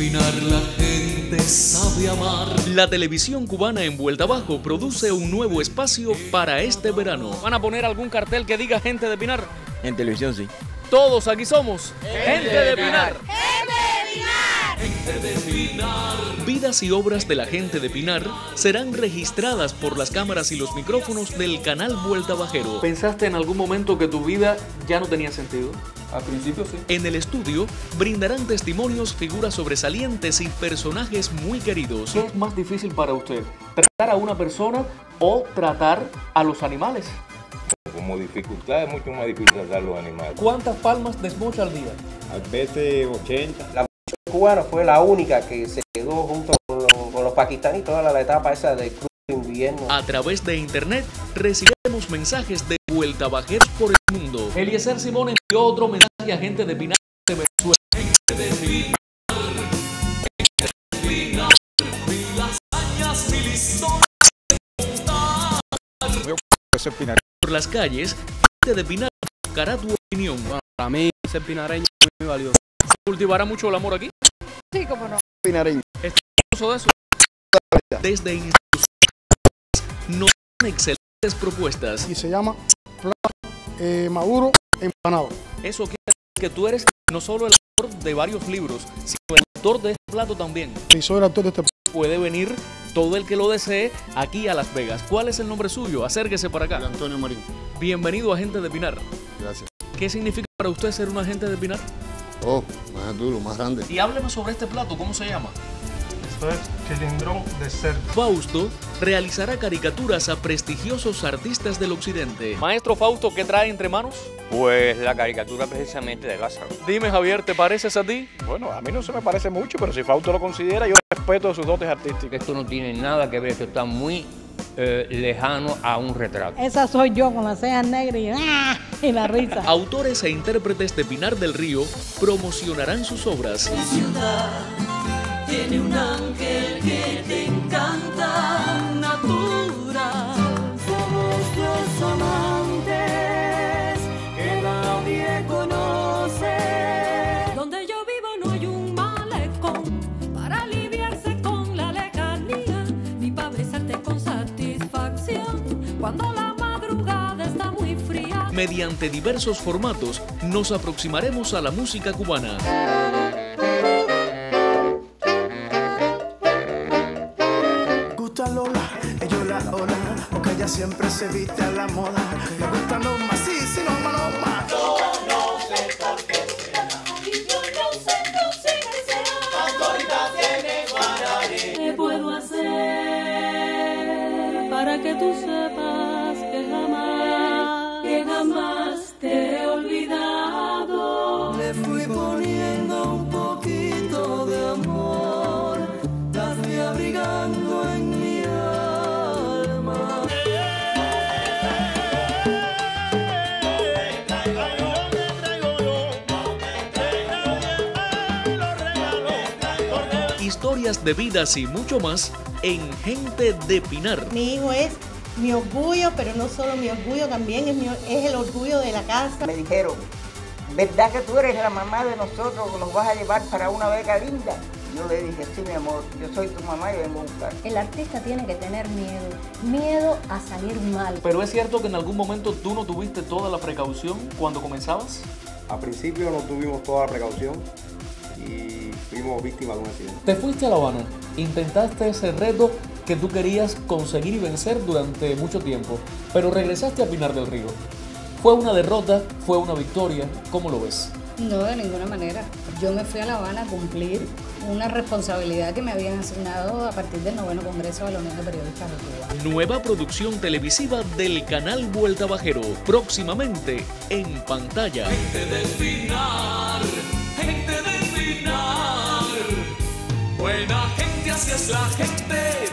Pinar la gente sabe amar. La televisión cubana en Vuelta Abajo produce un nuevo espacio para este verano. ¿Van a poner algún cartel que diga Gente de Pinar? En televisión sí. Todos aquí somos Gente de Pinar. ¡Gente de Pinar! Vidas y obras de la gente de Pinar serán registradas por las cámaras y los micrófonos del canal Vuelta Bajero. ¿Pensaste en algún momento que tu vida ya no tenía sentido? Al principio sí. En el estudio brindarán testimonios, figuras sobresalientes y personajes muy queridos. ¿Qué es más difícil para usted? ¿Tratar a una persona o tratar a los animales? Como dificultad es mucho más difícil tratar a los animales. ¿Cuántas palmas desmocha al día? A veces 80. La cubana fue la única que se quedó junto con los pakistaníes toda la etapa esa del Club de Invierno. A través de internet recibimos mensajes de Vuelta Bajeros por el mundo. Eliezer Simón envió otro mensaje a Gente de Pinar de Venezuela. Gente de Pinar, Gente de Pinar, mil hazañas, mil historias. Por las calles, Gente de Pinar buscará tu opinión. Bueno, para mí ser pinareño es muy valioso. ¿Se cultivará mucho el amor aquí? Sí, cómo no. Pinareño. ¿Estás orgulloso de eso? Desde instituciones nos dan excelentes propuestas. Y se llama Maduro Empanado. Eso quiere decir que tú eres no solo el autor de varios libros, sino el autor de este plato también. Y soy el autor de este. Puede venir todo el que lo desee aquí a Las Vegas. ¿Cuál es el nombre suyo? Acérquese para acá. Antonio Marín. Bienvenido a Gente de Pinar. Gracias. ¿Qué significa para usted ser un agente de Pinar? Oh, más duro, más grande. Y hábleme sobre este plato, ¿cómo se llama? Esto es chilindrón de cerdo. Fausto realizará caricaturas a prestigiosos artistas del occidente. Maestro Fausto, ¿qué trae entre manos? Pues la caricatura precisamente de Lázaro. Dime, Javier, ¿te pareces a ti? Bueno, a mí no se me parece mucho, pero si Fausto lo considera, yo respeto sus dotes artísticas. Esto no tiene nada que ver, esto está muy lejano a un retrato. Esa soy yo con las cejas negras y la risa. Autores e intérpretes de Pinar del Río promocionarán sus obras. Mi ciudad tiene un ángel que te encanta, natural. Somos dos amantes que nadie conoce. Donde yo vivo no hay un malecón para aliviarse con la lejanía, ni para besarte con satisfacción cuando la madrugada está muy fría. Mediante diversos formatos nos aproximaremos a la música cubana. Porque ella siempre se viste a la moda. Me gustan los maciz y los malos más. Yo no sé por qué será. Y yo no sé qué será. Antonita tiene guaraní. ¿Qué puedo hacer para que tú sepas que jamás te he olvidado? Le fui poniendo un poquito de amor. La fui abrigando en mi alma. Historias de vidas y mucho más en Gente de Pinar. Mi hijo es mi orgullo, pero no solo mi orgullo, también es el orgullo de la casa. Me dijeron, ¿verdad que tú eres la mamá de nosotros que nos vas a llevar para una beca linda? Yo le dije, sí, mi amor, yo soy tu mamá y vengo a buscar. El artista tiene que tener miedo a salir mal. Pero es cierto que en algún momento tú no tuviste toda la precaución cuando comenzabas. Al principio no tuvimos toda la precaución y fuimos víctimas de un accidente. Te fuiste a La Habana, intentaste ese reto que tú querías conseguir y vencer durante mucho tiempo, pero regresaste a Pinar del Río. ¿Fue una derrota? ¿Fue una victoria? ¿Cómo lo ves? No, de ninguna manera. Yo me fui a La Habana a cumplir una responsabilidad que me habían asignado a partir del 9º Congreso de la Unión de Periodistas de Cuba. Nueva producción televisiva del canal Vuelta Bajero, próximamente en pantalla. Gente de Pinar, gente de Pinar, buena gente, así es la gente